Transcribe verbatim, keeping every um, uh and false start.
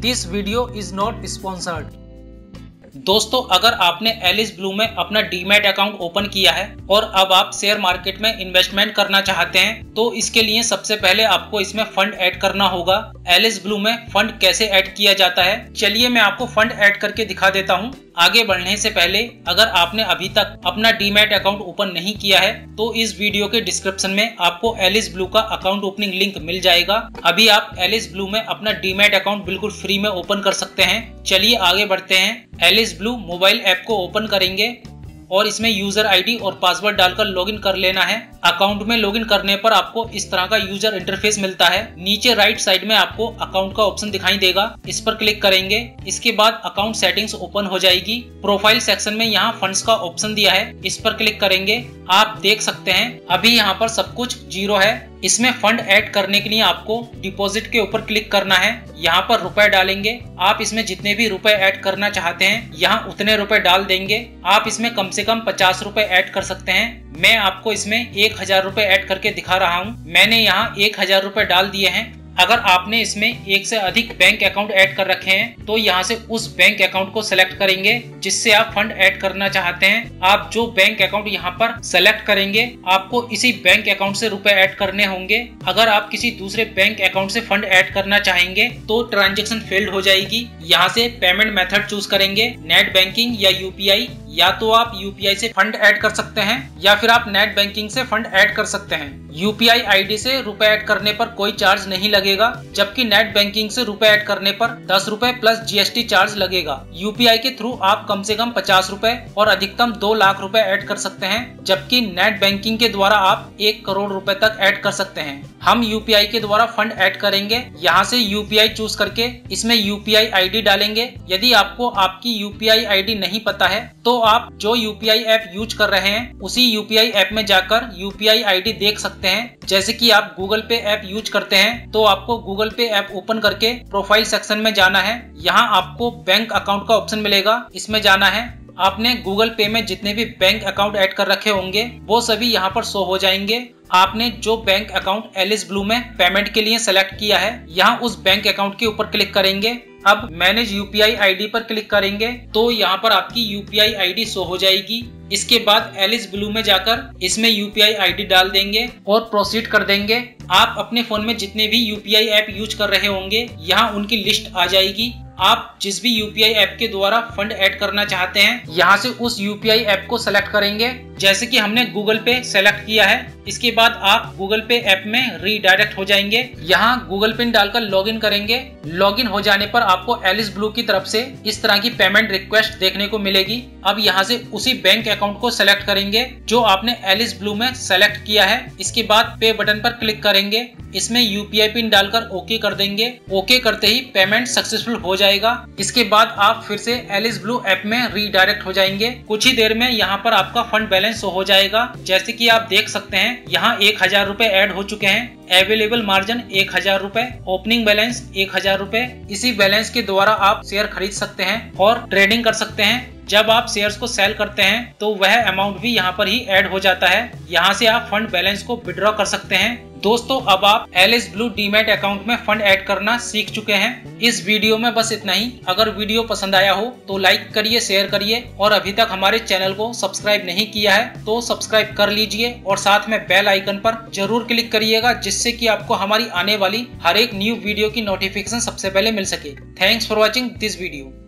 This video is not sponsored. दोस्तों, अगर आपने एलिस ब्लू में अपना डीमैट अकाउंट ओपन किया है और अब आप शेयर मार्केट में इन्वेस्टमेंट करना चाहते हैं तो इसके लिए सबसे पहले आपको इसमें फंड ऐड करना होगा। एलिस ब्लू में फंड कैसे ऐड किया जाता है, चलिए मैं आपको फंड ऐड करके दिखा देता हूं। आगे बढ़ने से पहले अगर आपने अभी तक अपना डीमैट अकाउंट ओपन नहीं किया है तो इस वीडियो के डिस्क्रिप्शन में आपको एलिस ब्लू का अकाउंट ओपनिंग लिंक मिल जाएगा। अभी आप एलिस ब्लू में अपना डीमैट अकाउंट बिल्कुल फ्री में ओपन कर सकते हैं। चलिए आगे बढ़ते हैं। एलिस ब्लू मोबाइल ऐप को ओपन करेंगे और इसमें यूजर आईडी और पासवर्ड डालकर लॉगिन कर लेना है। अकाउंट में लॉगिन करने पर आपको इस तरह का यूजर इंटरफेस मिलता है। नीचे राइट साइड में आपको अकाउंट का ऑप्शन दिखाई देगा, इस पर क्लिक करेंगे। इसके बाद अकाउंट सेटिंग्स ओपन हो जाएगी। प्रोफाइल सेक्शन में यहाँ फंड्स का ऑप्शन दिया है, इस पर क्लिक करेंगे। आप देख सकते हैं अभी यहाँ पर सब कुछ जीरो है। इसमें फंड ऐड करने के लिए आपको डिपॉजिट के ऊपर क्लिक करना है। यहाँ पर रुपए डालेंगे। आप इसमें जितने भी रुपए ऐड करना चाहते हैं यहाँ उतने रुपए डाल देंगे। आप इसमें कम से कम पचास रुपए ऐड कर सकते हैं। मैं आपको इसमें एक हजार रुपए ऐड करके दिखा रहा हूँ। मैंने यहाँ एक हजार रुपए डाल दिए हैं। अगर आपने इसमें एक से अधिक बैंक अकाउंट ऐड कर रखे हैं तो यहाँ से उस बैंक अकाउंट को सेलेक्ट करेंगे जिससे आप फंड ऐड करना चाहते हैं। आप जो बैंक अकाउंट यहाँ पर सेलेक्ट करेंगे आपको इसी बैंक अकाउंट से रुपए ऐड करने होंगे। अगर आप किसी दूसरे बैंक अकाउंट से फंड ऐड करना चाहेंगे तो ट्रांजेक्शन फेल्ड हो जाएगी। यहाँ से पेमेंट मेथड चूज करेंगे, नेट बैंकिंग या यूपीआई। या तो आप यूपीआई से फंड ऐड कर सकते हैं या फिर आप नेट बैंकिंग से फंड ऐड कर सकते हैं। यूपीआई आईडी से रुपए ऐड करने पर कोई चार्ज नहीं लगेगा, जबकि नेट बैंकिंग से रुपए ऐड करने पर दस रुपए प्लस जीएसटी चार्ज लगेगा। यूपीआई के थ्रू आप कम से कम पचास रुपए और अधिकतम दो लाख रुपए ऐड कर सकते हैं, जबकि नेट बैंकिंग के द्वारा आप एक करोड़ रुपए तक ऐड कर सकते हैं। हम यूपीआई के द्वारा फंड ऐड करेंगे। यहाँ से यूपीआई चूज करके इसमें यूपीआई आईडी डालेंगे। यदि आपको आपकी यूपीआई आईडी नहीं पता है तो आप जो यूपीआई ऐप यूज कर रहे हैं उसी यूपीआई ऐप में जाकर यूपीआई आईडी देख सकते हैं। जैसे कि आप गूगल पे ऐप यूज करते हैं तो आपको गूगल पे ऐप ओपन करके प्रोफाइल सेक्शन में जाना है। यहाँ आपको बैंक अकाउंट का ऑप्शन मिलेगा, इसमें जाना है। आपने गूगल पे में जितने भी बैंक अकाउंट ऐड कर रखे होंगे वो सभी यहाँ पर शो हो जाएंगे। आपने जो बैंक अकाउंट एलिस ब्लू में पेमेंट के लिए सेलेक्ट किया है यहाँ उस बैंक अकाउंट के ऊपर क्लिक करेंगे। अब मैनेज यूपीआई आईडी पर क्लिक करेंगे तो यहाँ पर आपकी यूपीआई आईडी शो हो जाएगी। इसके बाद एलिस ब्लू में जाकर इसमें यूपीआई आईडी डाल देंगे और प्रोसीड कर देंगे। आप अपने फोन में जितने भी यूपीआई ऐप यूज कर रहे होंगे यहाँ उनकी लिस्ट आ जाएगी। आप जिस भी यूपीआई ऐप के द्वारा फंड ऐड करना चाहते हैं यहाँ से उस यूपीआई ऐप को सेलेक्ट करेंगे। जैसे कि हमने गूगल पे सेलेक्ट किया है। इसके बाद आप गूगल पे ऐप में रीडायरेक्ट हो जाएंगे। यहाँ गूगल पिन डालकर लॉगिन करेंगे। लॉगिन हो जाने पर आपको एलिस ब्लू की तरफ से इस तरह की पेमेंट रिक्वेस्ट देखने को मिलेगी। अब यहाँ से उसी बैंक अकाउंट को सेलेक्ट करेंगे जो आपने एलिस ब्लू में सेलेक्ट किया है। इसके बाद पे बटन पर क्लिक करेंगे। इसमें यूपीआई पिन डालकर ओके कर देंगे। ओके करते ही पेमेंट सक्सेसफुल हो जाएगा। इसके बाद आप फिर से एलिस ब्लू ऐप में रीडायरेक्ट हो जाएंगे। कुछ ही देर में यहाँ पर आपका फंड बैलेंस हो जाएगा। जैसे कि आप देख सकते हैं यहाँ एक हजार रुपए ऐड हो चुके हैं। अवेलेबल मार्जिन एक हजार रुपए, ओपनिंग बैलेंस एक हजार रुपए। इसी बैलेंस के द्वारा आप शेयर खरीद सकते हैं और ट्रेडिंग कर सकते हैं। जब आप शेयर्स को सेल करते हैं तो वह अमाउंट भी यहाँ पर ही ऐड हो जाता है। यहाँ से आप फंड बैलेंस को विड्रॉ कर सकते हैं। दोस्तों, अब आप एलिस ब्लू डीमैट अकाउंट में फंड ऐड करना सीख चुके हैं। इस वीडियो में बस इतना ही। अगर वीडियो पसंद आया हो तो लाइक करिए, शेयर करिए और अभी तक हमारे चैनल को सब्सक्राइब नहीं किया है तो सब्सक्राइब कर लीजिए और साथ में बेल आइकन पर जरूर क्लिक करिएगा जिससे कि आपको हमारी आने वाली हर एक न्यू वीडियो की नोटिफिकेशन सबसे पहले मिल सके। Thanks for watching this video.